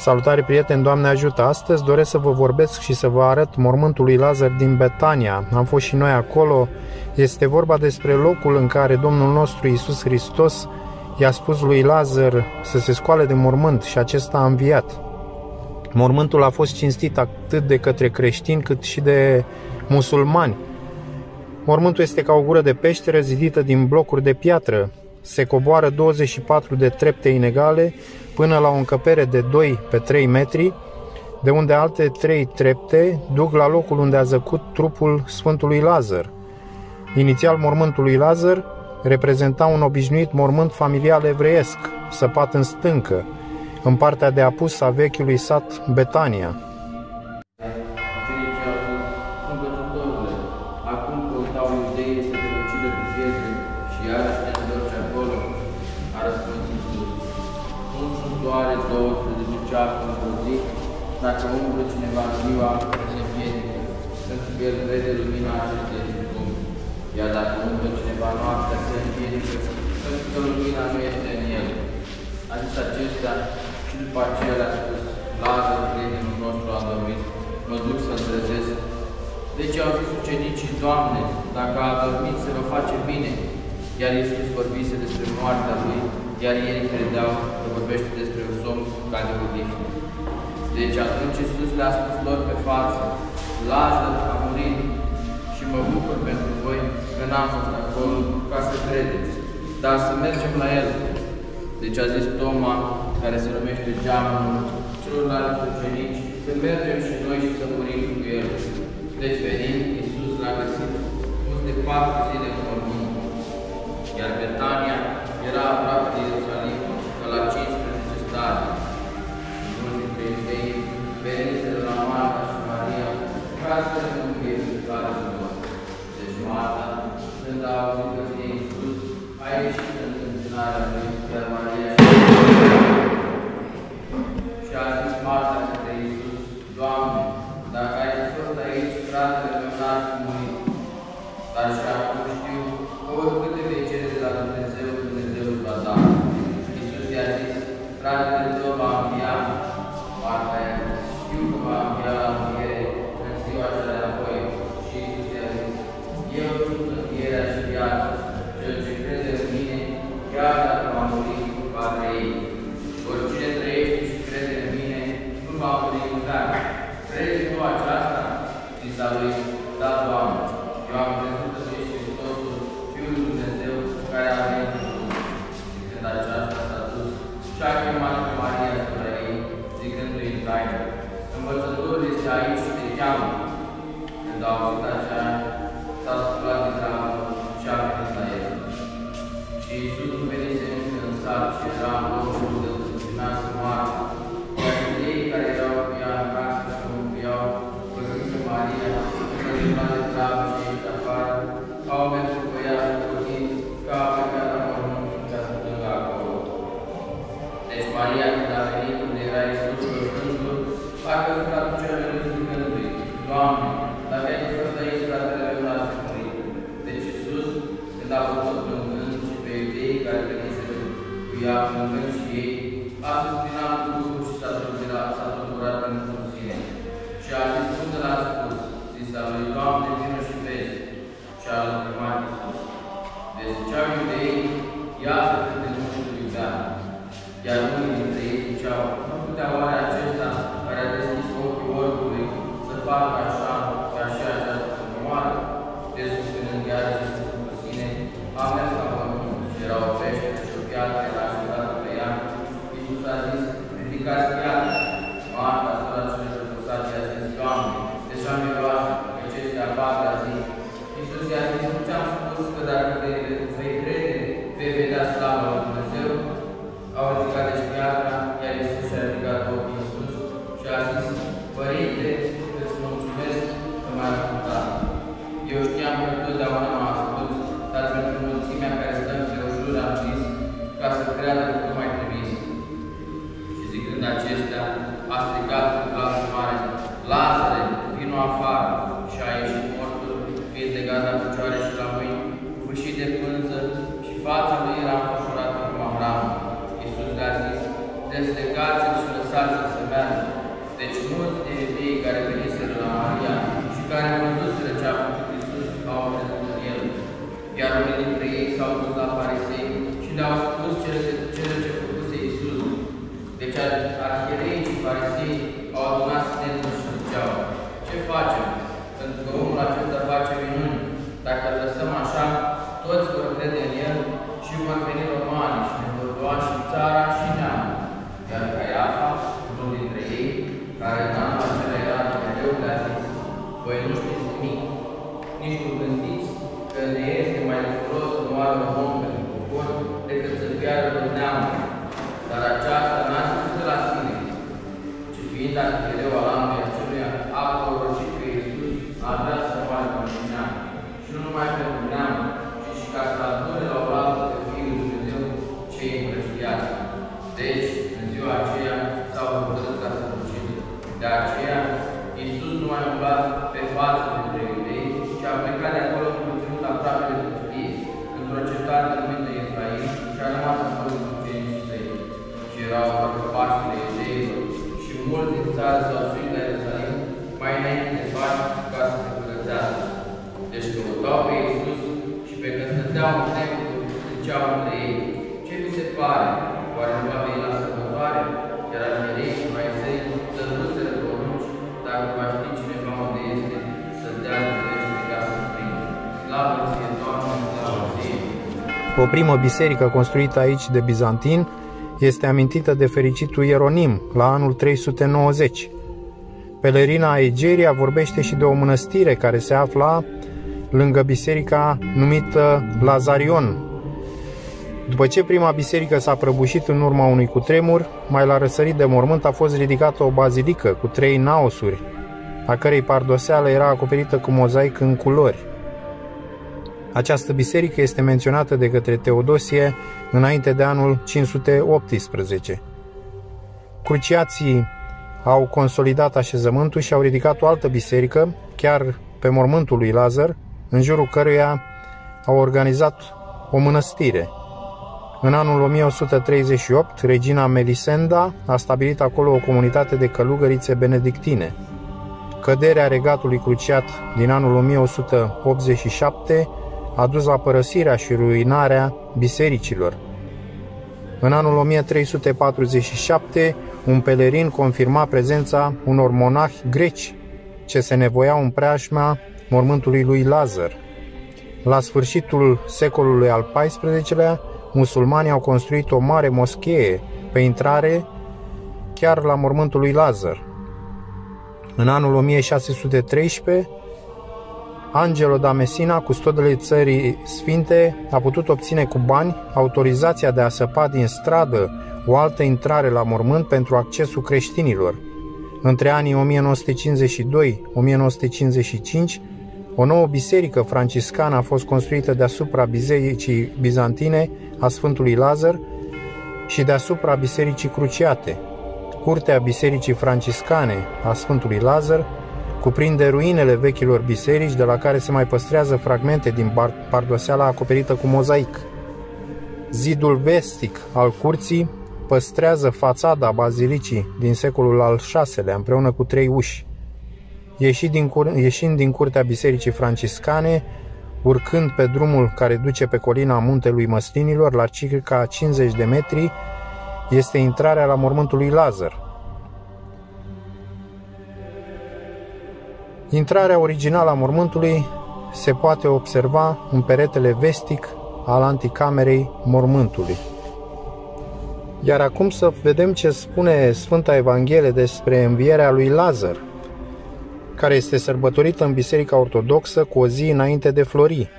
Salutare prieteni, Doamne ajută! Astăzi doresc să vă vorbesc și să vă arăt mormântul lui Lazar din Betania. Am fost și noi acolo. Este vorba despre locul în care Domnul nostru Iisus Hristos i-a spus lui Lazar să se scoale de mormânt și acesta a înviat. Mormântul a fost cinstit atât de către creștini cât și de musulmani. Mormântul este ca o gură de peșteră zidită din blocuri de piatră. Se coboară 24 de trepte inegale până la o încăpere de 2 pe 3 metri, de unde alte 3 trepte duc la locul unde a zăcut trupul Sfântului Lazar. Inițial, mormântul lui Lazar reprezenta un obișnuit mormânt familial evreiesc, săpat în stâncă, în partea de apus a vechiului sat Betania. Acum căutau iudeii să te ucidă cu pietre și iarăși te întorci acolo, a răspuns Iisus. Nu sunt doar 12 ceasuri într-o zi, dacă umblă cineva în ziua, se împiedică, pentru că el vede lumina acestei lumi. Iar dacă umblă cineva noaptea, se împiedică, pentru că lumina nu este în el. A zis acestea și după aceea le-a spus: Lazar, prietenul nostru, a dormit, mă duc să-l trezesc. Deci au zis ucenicii: Doamne, dacă a adormit, se va face bine. Iar Iisus vorbise despre moartea lui, iar ei credeau că vorbește despre un somn ca de odihnă. Deci atunci Iisus le-a spus lor pe față: Lazar a murit și mă bucur pentru voi că n-am fost acolo ca să credeți, dar să mergem la el. Deci a zis Toma, care se numește Geamănul, celorlalți ucenici, să mergem și noi și să murim cu el. Deci venind, Iisus l-a găsit pus de 4 zile în mormânt, iar Betania era aproape de Ierusalim, pe la 15 stadii. Mulți dintre iudei veniseră la Marta și Maria ca să le mângâie care de lor. Deci Marta, când a auzit că vine Iisus, a ieșit în întâmpinarea lui, iar Maria și a zis Marta către Iisus: Doamne, dacă ai fost aici, fratele meu n-ar fi murit. Dar și acum știu că oricât te vei cere de la Dumnezeu, Dumnezeu îți va da. Iisus i-a zis: fratele tău va învia. Marta i-a zis: știu că va învia la înviere în ziua cea de apoi. Și Iisus i-a zis: eu sunt învierea și viața. Cel ce crede în mine, chiar dacă va muri, va trăi. Oricine trăiește și crede în mine, nu va muri niciodată. Crezi tu aceasta? Zisa lui: da, Doamne, eu am crezut că tu ești Hristosul, Fiul lui Dumnezeu, care a venit în lume. Zicând aceasta, s-a dus și a chemat pe Maria sora ei, zicându-i în taină: învățătorul este aici și te cheamă. Când a auzit aceea, s-a sculat din ramă și a venit la el. Și Iisus nu venise încă în sat și era în locul unde îl întâmpinase Marta. Iar iudeii care erau cu ea în casă și o înviau, văzând pe Maria, că de travă și ieși afară, au mers cu ea socotind că a plecat la mormânt ca să plângă acolo. Deci Maria, când a venit unde era Iisus văzându-l, a căzut la picioarele lui zicându-i: Doamne, dacă ai fost aici, fratele meu n-ar fi murit. Deci Iisus, când a văzut plângând și pe iudeii care veniseră cu ea plângând și ei, a suspinat cu Duhul și s-a tulburat pentru sine. Și a zis: cum de l-a spus? Zisa lui: Doamne, vină și vezi. Și a lăcrimat Iisus. Deci ziceau iudeii: iată cât de mult îl iubea. Iar unii dintre ei ziceau: nu putea oare acesta care a deschis ochii oricului să facă așa, ca și aceasta să moară? De suspinând iarăși Iisus cu sine, a mers la mormânt și era o peșteră și o piatră era așezată pe ea. Iisus a zis: ridicați piatra. Marta, sora celui răposat, i-a zis: Doamne, deja miroase, că ce este a 4-a zi. Iisus i-a zis: nu ți-am spus că dacă vei crede, vei vedea slava lui Dumnezeu? Au ridicat deci piatra, iar Iisus și-a ridicat ochii în sus și a zis: Părinte, îți mulțumesc că m-ai ascultat. Eu știam că totdeauna mă ascult, dar pentru mulțimea care stă împrejur am zis, ca să creadă că tu m-ai trimis. Și zicând acestea, a strigat cu glas mare: Lazare, vino afară! Și a ieșit mortul, fiind legat la picioare și la mâini, cu fâșii de pânză, și fața lui era înfășurată cu mahramă. Iisus le-a zis: deslegați-l și lăsați-l să meargă. care veniseră la Maria și care văzuseră ce a făcut Iisus, au crezut în El. Iar unii dintre ei s-au dus la farisei și le-au spus cele ce făcuse Iisus. Deci arhiereii și farisei au adunat Sinetul și ziceau: ce facem? Pentru că omul acesta face minuni. Dacă îl lăsăm așa, toți vor crede în El și vor veni romani și ne vor lua și țara și neamul. Iar Caiafa, unul dintre ei, care în anul acela era mereu, le-a zis: voi nu știți nimic, nici nu gândiți că ne este mai de folos să moară un om pentru popor decât să piară tot neamul. Dar aceasta n-a zis de la sine, ci fiind arhiereu al anului aceluia, a prorocit că Iisus a vrea să moară pentru neam. Și nu numai pentru neam, ci și ca să adune la oaltă pe Fiul lui Dumnezeu cei împrăștiați. Deci, în ziua aceea, s-au hotărât ca să ucidă. De aceea, Iisus nu mai umbla pe față dintre iudei, ci a plecat de acolo într-un ținut aproape de pustie, într-o cetate numită Efraim, și a rămas acolo cu ucenicii săi. Și erau aproape Paștile iudeilor, și mulți din țară s-au suit la Ierusalim mai înainte de Paști ca să se curățească. Deci căutau pe Iisus și pe când stăteau în templu, ziceau între ei: ce vi se pare? Oare nu va veni la sărbătoare? Iar arhiereii și farisei dăduseră porunci, dacă va ști cineva unde este, să dea de ca să-l prindă. Slavă ție, Doamne, slavă ție! O primă biserică construită aici de bizantini este amintită de fericitul Ieronim la anul 390. Pelerina Egeria vorbește și de o mănăstire care se afla lângă biserica numită Lazarion. După ce prima biserică s-a prăbușit în urma unui cutremur, mai la răsărit de mormânt a fost ridicată o bazilică cu 3 naosuri, a cărei pardoseală era acoperită cu mozaic în culori. Această biserică este menționată de către Teodosie înainte de anul 518. Cruciații au consolidat așezământul și au ridicat o altă biserică, chiar pe mormântul lui Lazar, în jurul căruia au organizat o mănăstire. În anul 1138, regina Melisenda a stabilit acolo o comunitate de călugărițe benedictine. Căderea regatului cruciat din anul 1187 a dus la părăsirea și ruinarea bisericilor. În anul 1347, un pelerin confirma prezența unor monahi greci ce se nevoiau în preajma mormântului lui Lazar. La sfârșitul secolului al XIV-lea, musulmanii au construit o mare moschee pe intrare chiar la mormântul lui Lazar. În anul 1613, Angelo da Messina, custodele Țării Sfinte, a putut obține cu bani autorizația de a săpa din stradă o altă intrare la mormânt pentru accesul creștinilor. Între anii 1952-1955, o nouă biserică franciscană a fost construită deasupra bisericii bizantine a Sfântului Lazar și deasupra bisericii cruciate. Curtea bisericii franciscane a Sfântului Lazar cuprinde ruinele vechilor biserici, de la care se mai păstrează fragmente din pardoseala acoperită cu mozaic. Zidul vestic al curții păstrează fațada bazilicii din secolul al VI-lea, împreună cu 3 uși. Ieșind din curtea bisericii franciscane, urcând pe drumul care duce pe colina Muntelui Măslinilor, la circa 50 de metri, este intrarea la mormântul lui Lazar. Intrarea originală a mormântului se poate observa în peretele vestic al anticamerei mormântului. Iar acum să vedem ce spune Sfânta Evanghelie despre învierea lui Lazar, care este sărbătorită în Biserica Ortodoxă cu o zi înainte de Florii.